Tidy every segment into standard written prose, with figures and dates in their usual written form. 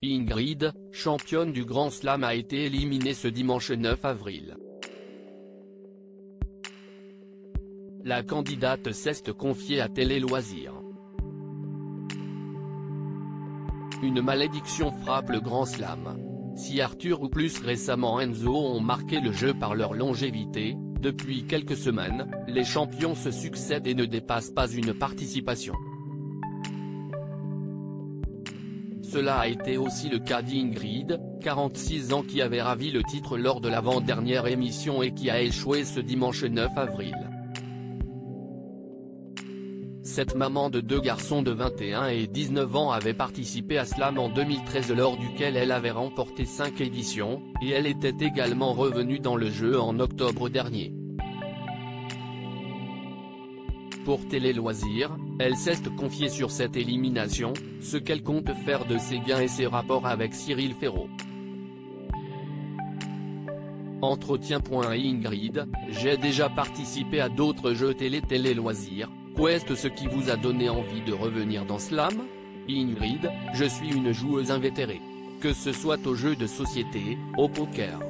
Ingrid, championne du Grand Slam, a été éliminée ce dimanche 9 avril. La candidate s'est confiée à Télé Loisirs. Une malédiction frappe le Grand Slam. Si Arthur ou plus récemment Enzo ont marqué le jeu par leur longévité, depuis quelques semaines, les champions se succèdent et ne dépassent pas une participation. Cela a été aussi le cas d'Ingrid, 46 ans, qui avait ravi le titre lors de l'avant-dernière émission et qui a échoué ce dimanche 9 avril. Cette maman de deux garçons de 21 et 19 ans avait participé à Slam en 2013 lors duquel elle avait remporté 5 éditions, et elle était également revenue dans le jeu en octobre dernier. Pour Télé Loisirs, elle s'est confiée sur cette élimination, ce qu'elle compte faire de ses gains et ses rapports avec Cyril Ferraud. Entretien. Ingrid, j'ai déjà participé à d'autres jeux Télé Loisirs, qu'est-ce ce qui vous a donné envie de revenir dans Slam? Ingrid, je suis une joueuse invétérée. Que ce soit aux jeux de société, au poker.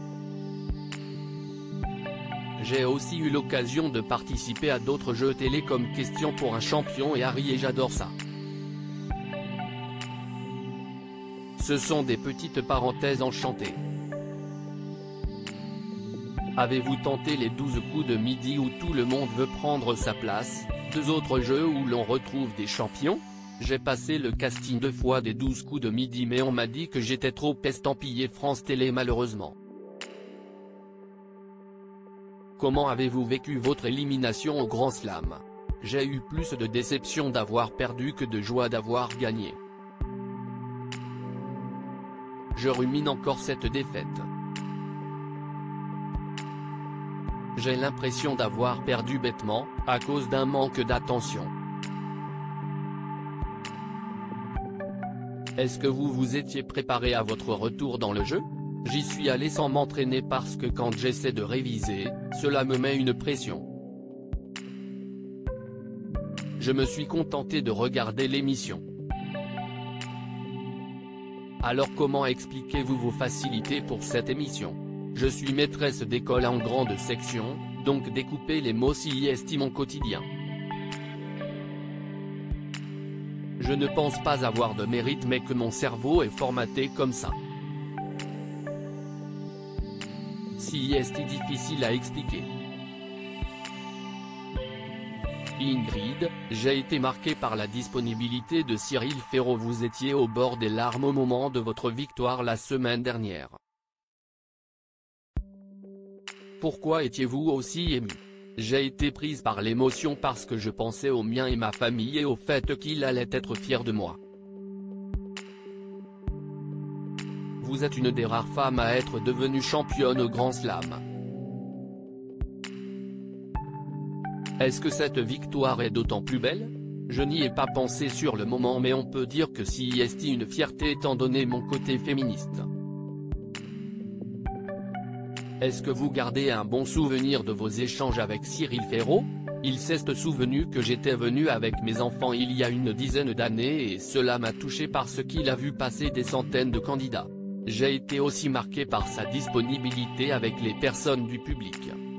J'ai aussi eu l'occasion de participer à d'autres jeux télé comme Question pour un champion et Harry, et j'adore ça. Ce sont des petites parenthèses enchantées. Avez-vous tenté les 12 coups de midi où tout le monde veut prendre sa place, 2 autres jeux où l'on retrouve des champions? J'ai passé le casting 2 fois des 12 coups de midi, mais on m'a dit que j'étais trop estampillé France Télé malheureusement. Comment avez-vous vécu votre élimination au Grand Slam? J'ai eu plus de déception d'avoir perdu que de joie d'avoir gagné. Je rumine encore cette défaite. J'ai l'impression d'avoir perdu bêtement, à cause d'un manque d'attention. Est-ce que vous vous étiez préparé à votre retour dans le jeu? J'y suis allé sans m'entraîner parce que quand j'essaie de réviser, cela me met une pression. Je me suis contenté de regarder l'émission. Alors comment expliquez-vous vos facilités pour cette émission? Je suis maîtresse d'école en grande section, donc découper les mots s'y est mon quotidien. Je ne pense pas avoir de mérite, mais que mon cerveau est formaté comme ça. Si est difficile à expliquer. Ingrid, j'ai été marqué par la disponibilité de Cyril Ferraud. Vous étiez au bord des larmes au moment de votre victoire la semaine dernière. Pourquoi étiez-vous aussi ému? J'ai été prise par l'émotion parce que je pensais aux miens et ma famille et au fait qu'il allait être fier de moi. Vous êtes une des rares femmes à être devenue championne au Grand Slam. Est-ce que cette victoire est d'autant plus belle? Je n'y ai pas pensé sur le moment, mais on peut dire que c'est une fierté étant donné mon côté féministe. Est-ce que vous gardez un bon souvenir de vos échanges avec Cyril Ferraud? Il s'est souvenu que j'étais venu avec mes enfants il y a une dizaine d'années et cela m'a touché parce qu'il a vu passer des centaines de candidats. J'ai été aussi marqué par sa disponibilité avec les personnes du public.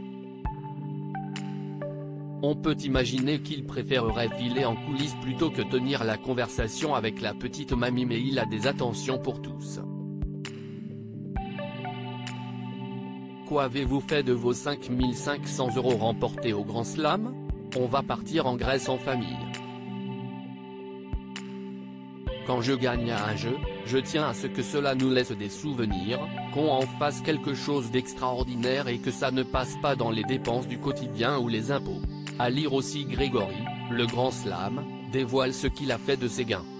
On peut imaginer qu'il préférerait filer en coulisses plutôt que tenir la conversation avec la petite mamie, mais il a des attentions pour tous. Quoi avez-vous fait de vos 5 500 € remportés au Grand Slam? On va partir en Grèce en famille. Quand je gagne à un jeu, je tiens à ce que cela nous laisse des souvenirs, qu'on en fasse quelque chose d'extraordinaire et que ça ne passe pas dans les dépenses du quotidien ou les impôts. À lire aussi Grégory, le Grand Slam, dévoile ce qu'il a fait de ses gains.